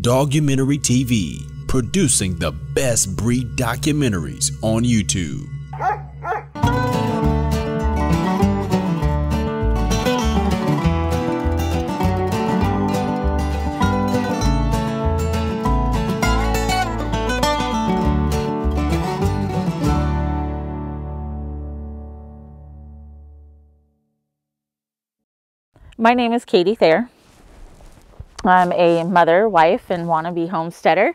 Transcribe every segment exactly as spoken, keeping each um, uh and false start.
Dogumentary T V, producing the best breed documentaries on YouTube. My name is Thayer. I'm a mother, wife, and wannabe homesteader.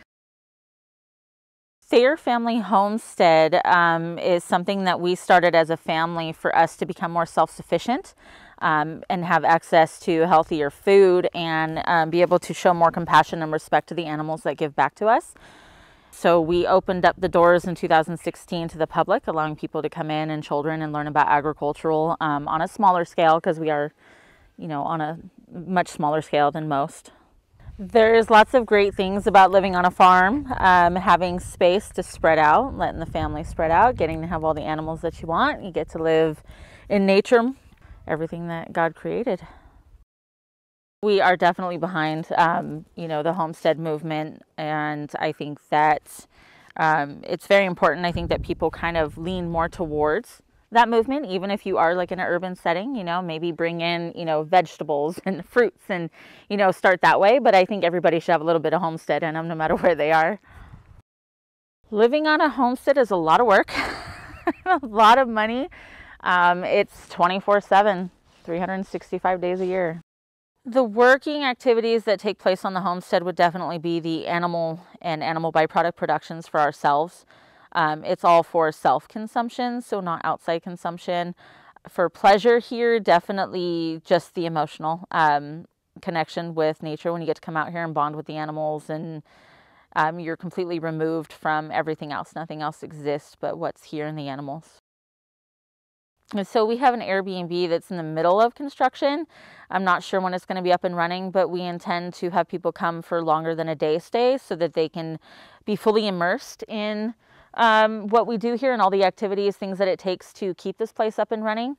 Thayer Family Homestead um, is something that we started as a family for us to become more self-sufficient um, and have access to healthier food and um, be able to show more compassion and respect to the animals that give back to us. So we opened up the doors in two thousand sixteen to the public, allowing people to come in and children and learn about agricultural um, on a smaller scale, because we are you know, on a much smaller scale than most. There's lots of great things about living on a farm, um, having space to spread out, letting the family spread out, getting to have all the animals that you want. You get to live in nature, everything that God created. We are definitely behind, um, you know, the homestead movement, and I think that um, it's very important. I think that people kind of lean more towards that movement, even if you are like in an urban setting, you know, maybe bring in, you know, vegetables and fruits and, you know, start that way. But I think everybody should have a little bit of homestead in them, no matter where they are. Living on a homestead is a lot of work, a lot of money. Um, it's twenty-four seven, three hundred sixty-five days a year. The working activities that take place on the homestead would definitely be the animal and animal byproduct productions for ourselves. Um, it's all for self-consumption, so not outside consumption. For pleasure here, definitely just the emotional um, connection with nature when you get to come out here and bond with the animals, and um, you're completely removed from everything else. Nothing else exists but what's here in the animals. And so we have an Airbnb that's in the middle of construction. I'm not sure when it's going to be up and running, but we intend to have people come for longer than a day stay so that they can be fully immersed in Um, what we do here and all the activities, things that it takes to keep this place up and running.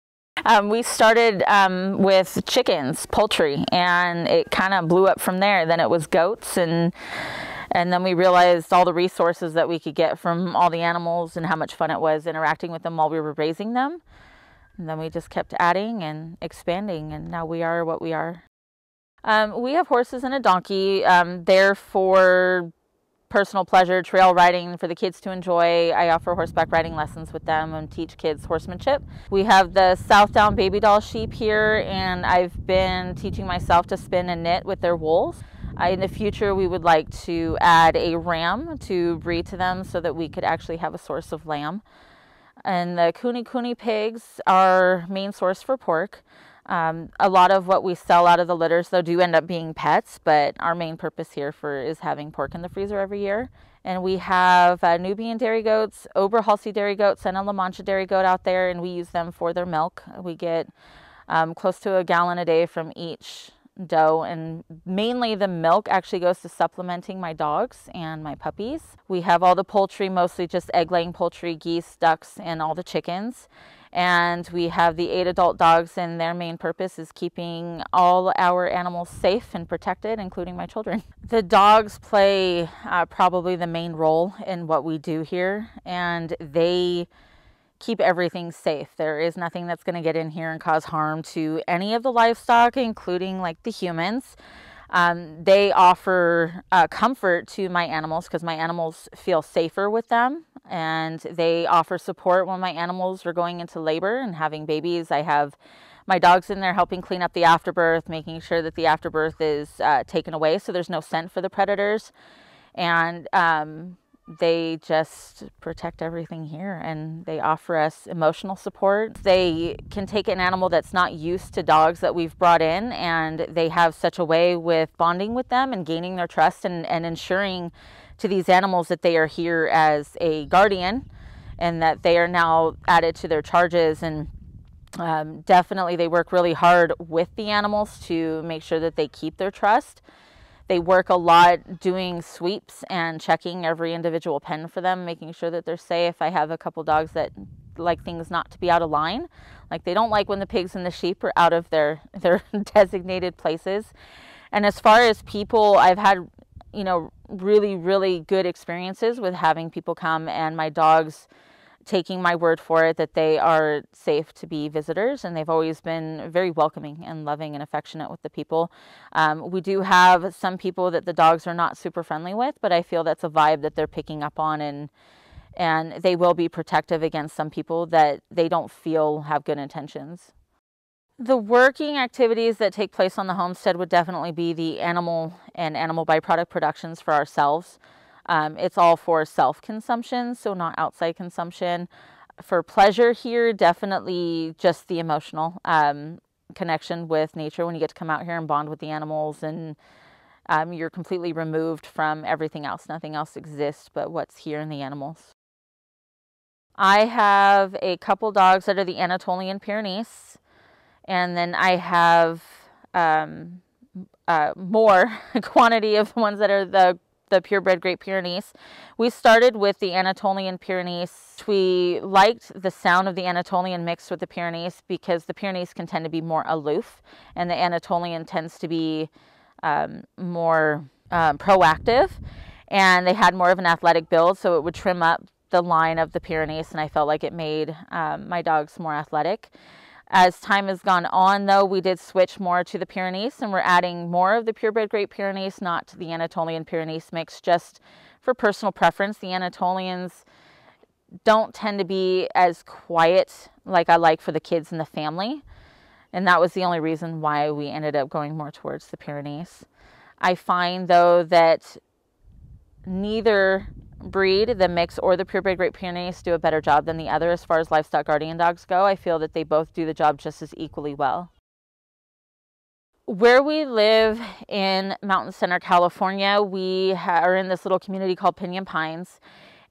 Um, we started um, with chickens, poultry, and it kind of blew up from there. Then it was goats, and and then we realized all the resources that we could get from all the animals and how much fun it was interacting with them while we were raising them. And then we just kept adding and expanding, and now we are what we are. Um, we have horses and a donkey. Um, they're for personal pleasure, trail riding for the kids to enjoy. I offer horseback riding lessons with them and teach kids horsemanship. We have the South Down baby doll sheep here, and I've been teaching myself to spin and knit with their wools. Uh, in the future, we would like to add a ram to breed to them so that we could actually have a source of lamb. And the Kuni Kuni pigs are main source for pork. Um, a lot of what we sell out of the litters, though, do end up being pets, but our main purpose here for is having pork in the freezer every year. And we have uh, Nubian dairy goats, Oberhalsi dairy goats, and a La Mancha dairy goat out there, and we use them for their milk. We get um, close to a gallon a day from each doe, and mainly the milk actually goes to supplementing my dogs and my puppies. We have all the poultry, mostly just egg-laying poultry, geese, ducks, and all the chickens. And we have the eight adult dogs, and their main purpose is keeping all our animals safe and protected, including my children. The dogs play uh, probably the main role in what we do here, and they keep everything safe. There is nothing that's going to get in here and cause harm to any of the livestock, including like the humans. Um, they offer uh, comfort to my animals because my animals feel safer with them, and they offer support when my animals are going into labor and having babies. I have my dogs in there helping clean up the afterbirth, making sure that the afterbirth is uh, taken away so there's no scent for the predators, and um, they just protect everything here, and they offer us emotional support. They can take an animal that's not used to dogs that we've brought in, and they have such a way with bonding with them and gaining their trust, and, and ensuring to these animals that they are here as a guardian and that they are now added to their charges. And um, definitely they work really hard with the animals to make sure that they keep their trust. They work a lot doing sweeps and checking every individual pen for them, making sure that they're safe. I have a couple dogs that like things not to be out of line. Like they don't like when the pigs and the sheep are out of their, their designated places. And as far as people, I've had, you know, really, really good experiences with having people come and my dogs taking my word for it that they are safe to be visitors, and they've always been very welcoming and loving and affectionate with the people. Um, we do have some people that the dogs are not super friendly with, but I feel that's a vibe that they're picking up on, and and they will be protective against some people that they don't feel have good intentions. The working activities that take place on the homestead would definitely be the animal and animal byproduct productions for ourselves. Um, it's all for self-consumption, so not outside consumption. For pleasure here, definitely just the emotional um, connection with nature when you get to come out here and bond with the animals, and um, you're completely removed from everything else. Nothing else exists but what's here in the animals. I have a couple dogs that are the Anatolian Pyrenees, and then I have um, uh, more quantity of the ones that are the the purebred Great Pyrenees. We started with the Anatolian Pyrenees. We liked the sound of the Anatolian mixed with the Pyrenees because the Pyrenees can tend to be more aloof and the Anatolian tends to be um, more um, proactive, and they had more of an athletic build, so it would trim up the line of the Pyrenees, and I felt like it made um, my dogs more athletic. As time has gone on, though, we did switch more to the Pyrenees, and we're adding more of the purebred Great Pyrenees, not to the Anatolian Pyrenees mix, just for personal preference. The Anatolians don't tend to be as quiet like I like for the kids and the family, and that was the only reason why we ended up going more towards the Pyrenees. I find, though, that neither breed, the mix or the purebred Great Pyrenees, do a better job than the other as far as livestock guardian dogs go. I feel that they both do the job just as equally well. Where we live in Mountain Center, California, we are in this little community called Pinyon Pines,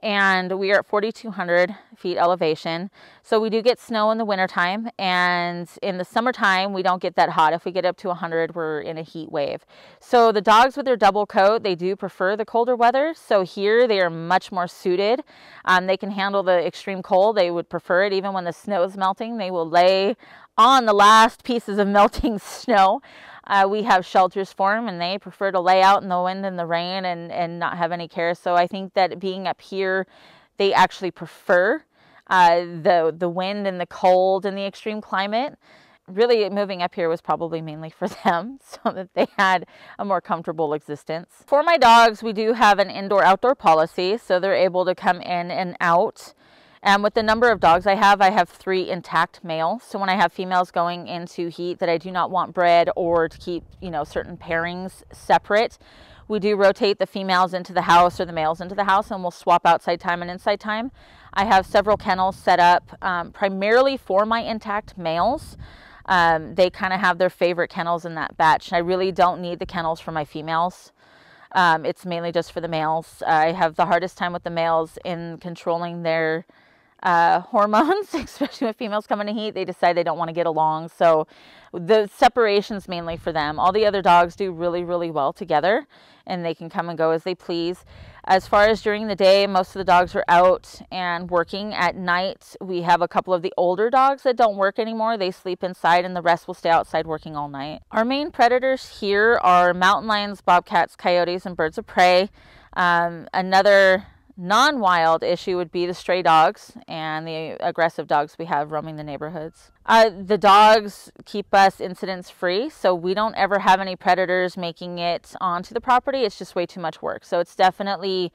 and we are at forty-two hundred feet elevation. So we do get snow in the wintertime, and in the summertime we don't get that hot. If we get up to one hundred, we're in a heat wave. So the dogs with their double coat, they do prefer the colder weather. So here they are much more suited. Um, they can handle the extreme cold. They would prefer it. Even when the snow is melting, they will lay on the last pieces of melting snow. Uh, we have shelters for them, and they prefer to lay out in the wind and the rain and, and not have any care. So I think that being up here, they actually prefer uh, the, the wind and the cold and the extreme climate. Really, moving up here was probably mainly for them so that they had a more comfortable existence. For my dogs, we do have an indoor-outdoor policy, so they're able to come in and out. And with the number of dogs I have, I have three intact males. So when I have females going into heat that I do not want bred or to keep, you know, certain pairings separate, we do rotate the females into the house or the males into the house, and we'll swap outside time and inside time. I have several kennels set up um, primarily for my intact males. Um, they kind of have their favorite kennels in that batch. I really don't need the kennels for my females. Um, it's mainly just for the males. I have the hardest time with the males in controlling their uh, hormones, especially when females come into heat. They decide they don't want to get along. So the separation's mainly for them. All the other dogs do really, really well together, and they can come and go as they please. As far as during the day, most of the dogs are out and working. At night, we have a couple of the older dogs that don't work anymore. They sleep inside, and the rest will stay outside working all night. Our main predators here are mountain lions, bobcats, coyotes, and birds of prey. Um, another non-wild issue would be the stray dogs and the aggressive dogs we have roaming the neighborhoods. Uh, the dogs keep us incidents free, so we don't ever have any predators making it onto the property. It's just way too much work. So it's definitely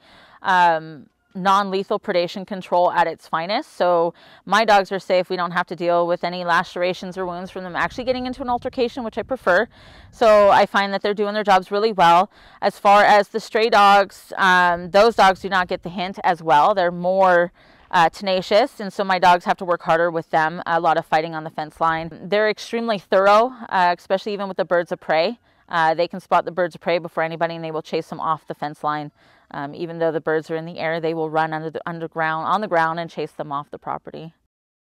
um, non-lethal predation control at its finest. So my dogs are safe. We don't have to deal with any lacerations or wounds from them actually getting into an altercation, which I prefer. So I find that they're doing their jobs really well. As far as the stray dogs, um, those dogs do not get the hint as well. They're more uh, tenacious, and so my dogs have to work harder with them. A lot of fighting on the fence line. They're extremely thorough, uh, especially even with the birds of prey. Uh, they can spot the birds of prey before anybody, and they will chase them off the fence line. Um, even though the birds are in the air, they will run under the underground on the ground and chase them off the property.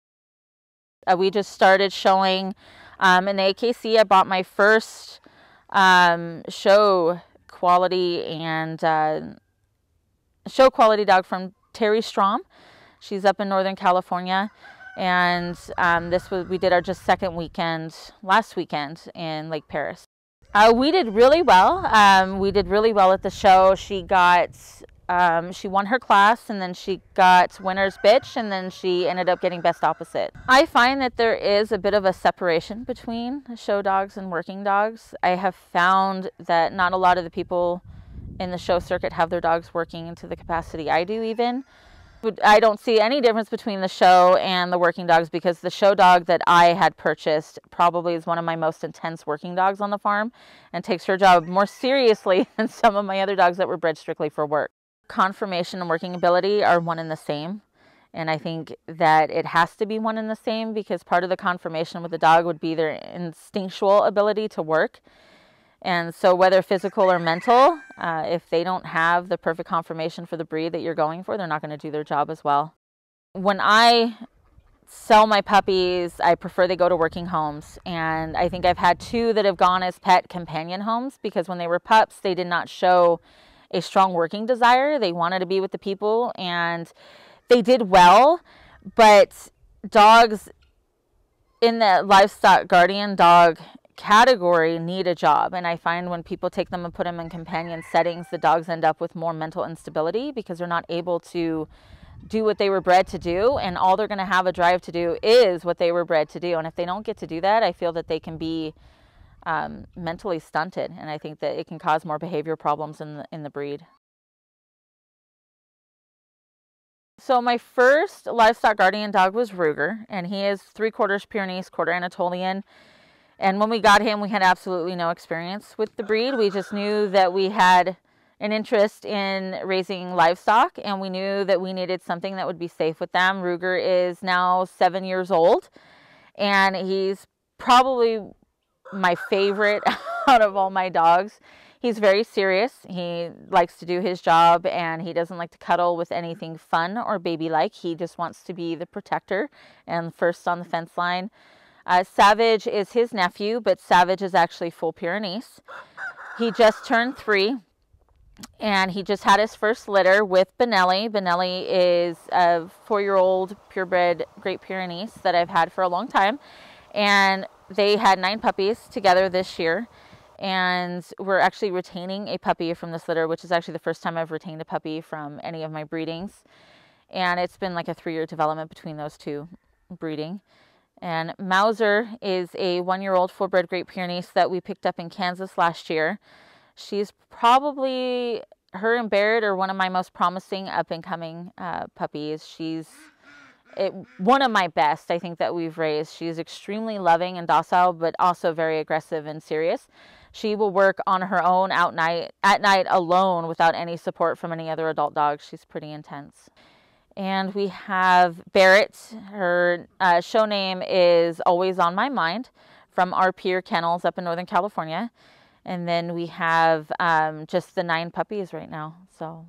Uh, we just started showing um, in A K C. I bought my first um, show quality and uh, show quality dog from Terry Strom. She's up in Northern California, and um, this was we did our just second weekend last weekend in Lake Paris. Uh, we did really well. Um, we did really well at the show. She got, um, she won her class, and then she got winner's bitch, and then she ended up getting best opposite. I find that there is a bit of a separation between show dogs and working dogs. I have found that not a lot of the people in the show circuit have their dogs working to the capacity I do even. I don't see any difference between the show and the working dogs, because the show dog that I had purchased probably is one of my most intense working dogs on the farm and takes her job more seriously than some of my other dogs that were bred strictly for work. Conformation and working ability are one and the same, and I think that it has to be one and the same, because part of the conformation with the dog would be their instinctual ability to work. And so whether physical or mental, uh, if they don't have the perfect conformation for the breed that you're going for, they're not going to do their job as well. When I sell my puppies, I prefer they go to working homes. And I think I've had two that have gone as pet companion homes, because when they were pups, they did not show a strong working desire. They wanted to be with the people, and they did well. But dogs in the livestock guardian dog category need a job, and I find when people take them and put them in companion settings, the dogs end up with more mental instability, because they're not able to do what they were bred to do, and all they're going to have a drive to do is what they were bred to do. And if they don't get to do that, I feel that they can be um, mentally stunted, and I think that it can cause more behavior problems in the, in the breed. So my first livestock guardian dog was Ruger, and he is three quarters Pyrenees, quarter Anatolian. And when we got him, we had absolutely no experience with the breed. We just knew that we had an interest in raising livestock, and we knew that we needed something that would be safe with them. Ruger is now seven years old, and he's probably my favorite out of all my dogs. He's very serious. He likes to do his job, and he doesn't like to cuddle with anything fun or baby-like. He just wants to be the protector and first on the fence line. Uh, Savage is his nephew, but Savage is actually full Pyrenees. He just turned three, and he just had his first litter with Benelli. Benelli is a four-year-old purebred Great Pyrenees that I've had for a long time, and they had nine puppies together this year, and we're actually retaining a puppy from this litter, which is actually the first time I've retained a puppy from any of my breedings, and it's been like a three-year development between those two breeding. And Mauser is a one-year-old full-bred Great Pyrenees that we picked up in Kansas last year. She's probably, her and Barrett are one of my most promising up-and-coming uh, puppies. She's it, one of my best, I think, that we've raised. She's extremely loving and docile, but also very aggressive and serious. She will work on her own out night, at night alone without any support from any other adult dog. She's pretty intense. And we have Barrett. Her uh, show name is Always on My Mind, from our Pier Kennels up in Northern California. And then we have um, just the nine puppies right now. So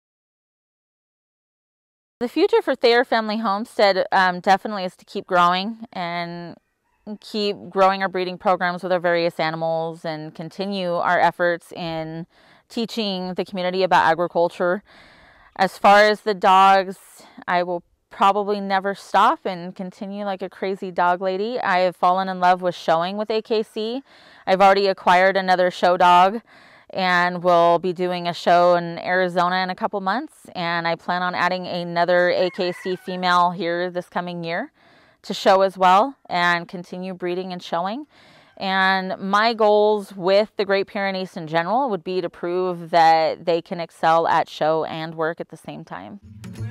the future for Thayer Family Homestead um, definitely is to keep growing and keep growing our breeding programs with our various animals, and continue our efforts in teaching the community about agriculture. As far as the dogs, I will probably never stop and continue like a crazy dog lady. I have fallen in love with showing with A K C. I've already acquired another show dog, and we'll be doing a show in Arizona in a couple months. And I plan on adding another A K C female here this coming year to show as well, and continue breeding and showing. And my goals with the Great Pyrenees in general would be to prove that they can excel at show and work at the same time.